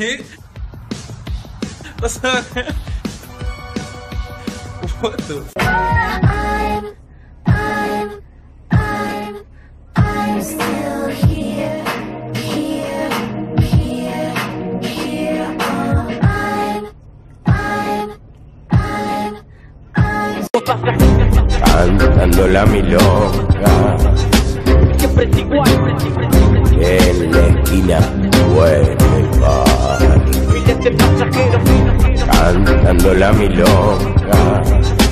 What's up? What the f? I'm still here. Cantando la milonga en la esquina vuelva. Cantando la milonga.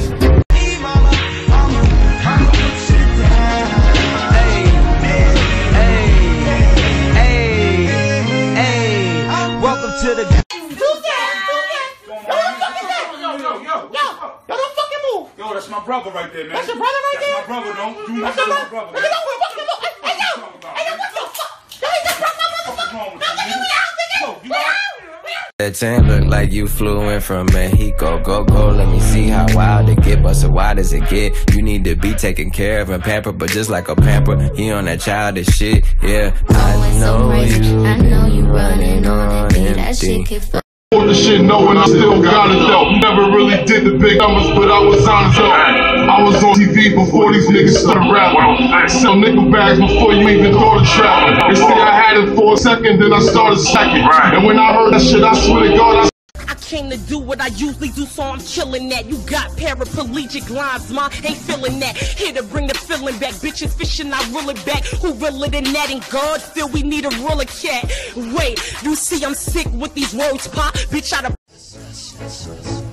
Welcome to the Yo, that's my brother right there, man. That's your brother right there? That's my brother, don't do That's nothing your to my brother. Hey, yo, hey, yo, what the fuck? Yo, he just broke my motherfucker. Yo, he just That 10 look like you flew in from Mexico. Go, let me see how wild it get. But so why does it get? You need to be taken care of and pampered, but just like a pamper, he on that childish shit. Yeah, I know you running on empty. For the shit knowing I still got it though. Never really did the big numbers, but I was honest though. I was on TV before these niggas started rapping. Sell nickel bags before you even thought of trapping. They say I had it for a second, then I started second. And when I heard that shit, I swear to God, I came to do what I usually do, so I'm killing that. You got paraplegic lines, ma, ain't feeling that. Here to bring the feeling back. Bitches fishing, I reel it back. Who realer than that? And God feel we need a ruler cat. Wait, you see I'm sick with these words, pop. Bitch, I